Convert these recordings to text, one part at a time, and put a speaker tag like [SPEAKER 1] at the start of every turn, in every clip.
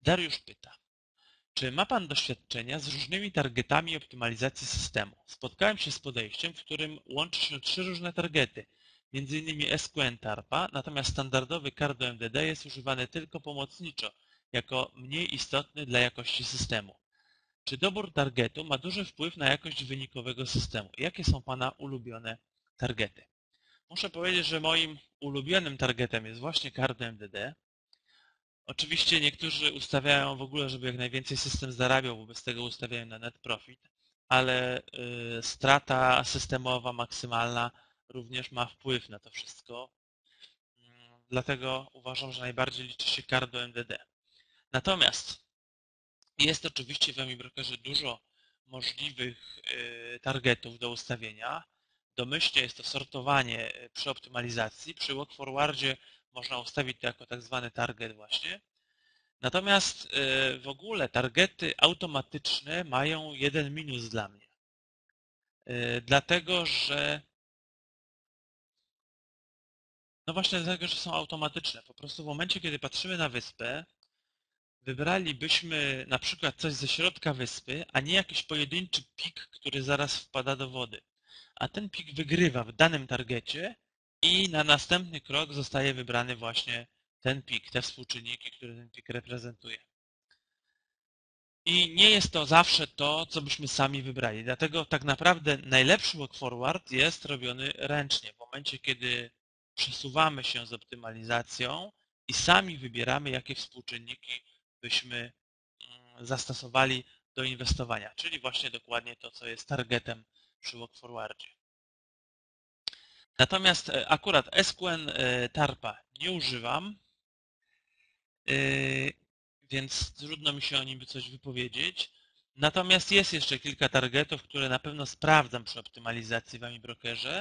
[SPEAKER 1] Dariusz pyta, czy ma Pan doświadczenia z różnymi targetami optymalizacji systemu? Spotkałem się z podejściem, w którym łączy się 3 różne targety, m.in. SQN Tarpa, natomiast standardowy CAR do MDD jest używany tylko pomocniczo, jako mniej istotny dla jakości systemu. Czy dobór targetu ma duży wpływ na jakość wynikowego systemu? Jakie są Pana ulubione targety? Muszę powiedzieć, że moim ulubionym targetem jest właśnie CAR do MDD. Oczywiście niektórzy ustawiają w ogóle, żeby jak najwięcej system zarabiał, wobec tego ustawiają na net profit, ale strata systemowa maksymalna również ma wpływ na to wszystko. Dlatego uważam, że najbardziej liczy się CAR do MDD. Natomiast jest oczywiście w AmiBrokerze dużo możliwych targetów do ustawienia. Domyślnie jest to sortowanie przy optymalizacji. Przy walk forwardzie można ustawić to jako tak zwany target właśnie. Natomiast w ogóle targety automatyczne mają jeden minus dla mnie. Dlatego, że no właśnie dlatego, że są automatyczne. Po prostu w momencie, kiedy patrzymy na wyspę, wybralibyśmy na przykład coś ze środka wyspy, a nie jakiś pojedynczy pik, który zaraz wpada do wody. A ten pik wygrywa w danym targecie i na następny krok zostaje wybrany właśnie ten pik, te współczynniki, które ten pik reprezentuje. I nie jest to zawsze to, co byśmy sami wybrali. Dlatego tak naprawdę najlepszy walk forward jest robiony ręcznie. W momencie, kiedy przesuwamy się z optymalizacją i sami wybieramy, jakie współczynniki byśmy zastosowali do inwestowania, czyli właśnie dokładnie to, co jest targetem przy walk forwardzie. Natomiast akurat SQN Tarpa nie używam, więc trudno mi się o nim coś wypowiedzieć. Natomiast jest jeszcze kilka targetów, które na pewno sprawdzam przy optymalizacji w AmiBrokerze,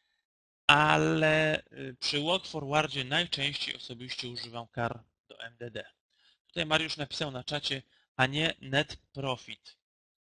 [SPEAKER 1] ale przy walk forwardzie najczęściej osobiście używam CAR do MDD. Tutaj Mariusz napisał na czacie, a nie net profit.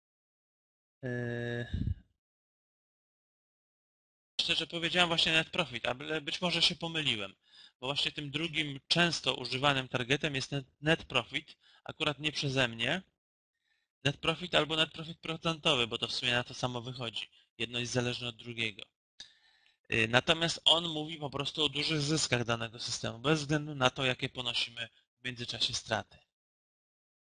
[SPEAKER 1] Szczerze powiedziałem właśnie net profit, ale być może się pomyliłem, bo właśnie tym drugim często używanym targetem jest net profit, akurat nie przeze mnie. Net profit albo net profit procentowy, bo to w sumie na to samo wychodzi. Jedno jest zależne od drugiego. Natomiast on mówi po prostu o dużych zyskach danego systemu, bez względu na to, jakie ponosimy w międzyczasie straty.